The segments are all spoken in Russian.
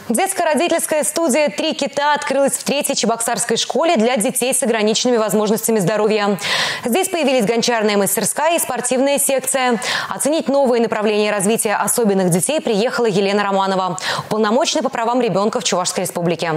Детско-родительская студия «Три кита» открылась в 3-й Чебоксарской школе для детей с ограниченными возможностями здоровья. Здесь появились гончарная мастерская и спортивная секция. Оценить новые направления развития особенных детей приехала Елена Романова, уполномоченная по правам ребенка в Чувашской республике.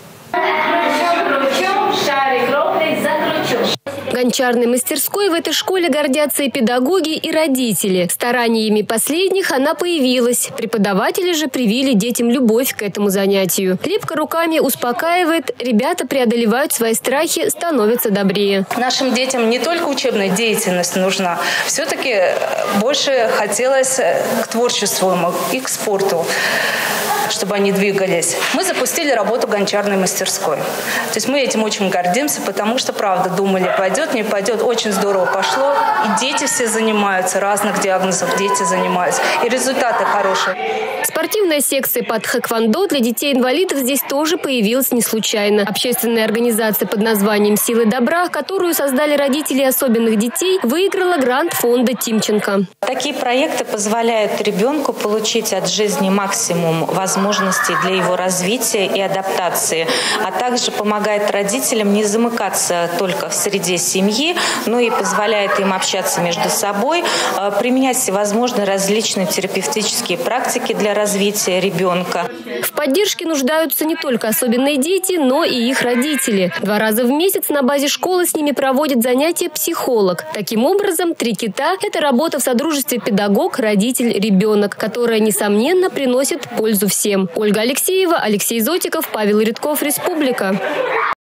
Гончарной мастерской в этой школе гордятся и педагоги, и родители. Стараниями последних она появилась. Преподаватели же привили детям любовь к этому занятию. Лепка руками успокаивает, ребята преодолевают свои страхи, становятся добрее. Нашим детям не только учебная деятельность нужна, все-таки больше хотелось к творчеству и к спорту, чтобы они двигались. Мы запустили работу гончарной мастерской. То есть мы этим очень гордимся, потому что, правда, думали, пойдет, не пойдет. Очень здорово пошло. И дети все занимаются, разных диагнозов дети занимаются. И результаты хорошие. Спортивная секция под тхэквондо для детей-инвалидов здесь тоже появилась не случайно. Общественная организация под названием «Силы добра», которую создали родители особенных детей, выиграла грант фонда Тимченко. Такие проекты позволяют ребенку получить от жизни максимум возможностей для его развития и адаптации, а также помогает родителям не замыкаться только в среде семьи, но и позволяет им общаться между собой, применять всевозможные различные терапевтические практики для развития ребенка. В поддержке нуждаются не только особенные дети, но и их родители. 2 раза в месяц на базе школы с ними проводит занятия психолог. Таким образом, «Три кита» – это работа в содружестве педагог, родитель, ребенок, которая, несомненно, приносит пользу всем. Ольга Алексеева, Алексей Зотиков, Павел Редков, Республика.